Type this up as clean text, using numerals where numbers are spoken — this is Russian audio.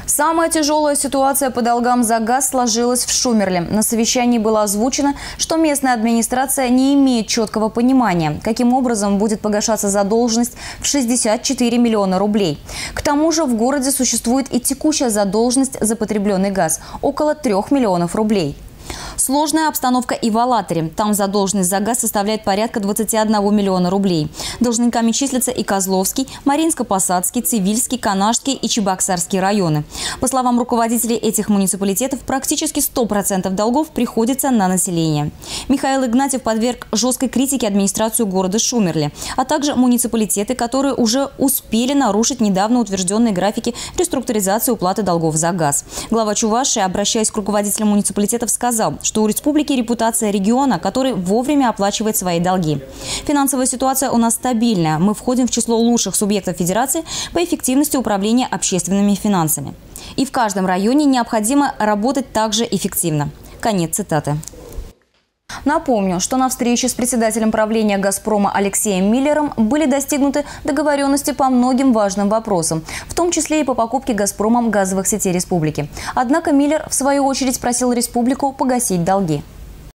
Самая тяжелая ситуация по долгам за газ сложилась в Шумерле. На совещании было озвучено, что местная администрация не имеет четкого понимания, каким образом будет погашаться задолженность в 64 миллиона рублей. К тому же в городе существует и текущая задолженность за потребленный газ – около 3 миллионов рублей. Сложная обстановка и в Алатыре. Там задолженность за газ составляет порядка 21 миллиона рублей. Должниками числятся и Козловский, Маринско-Посадский, Цивильский, Канашский и Чебоксарский районы. По словам руководителей этих муниципалитетов, практически 100% долгов приходится на население. Михаил Игнатьев подверг жесткой критике администрацию города Шумерли, а также муниципалитеты, которые уже успели нарушить недавно утвержденные графики реструктуризации уплаты долгов за газ. Глава Чувашии, обращаясь к руководителям муниципалитетов, сказал, что у республики репутация региона, который вовремя оплачивает свои долги. Финансовая ситуация у нас стабильная. Мы входим в число лучших субъектов федерации по эффективности управления общественными финансами. И в каждом районе необходимо работать также эффективно. Конец цитаты. Напомню, что на встрече с председателем правления «Газпрома» Алексеем Миллером были достигнуты договоренности по многим важным вопросам, в том числе и по покупке «Газпромом» газовых сетей республики. Однако Миллер, в свою очередь, просил республику погасить долги.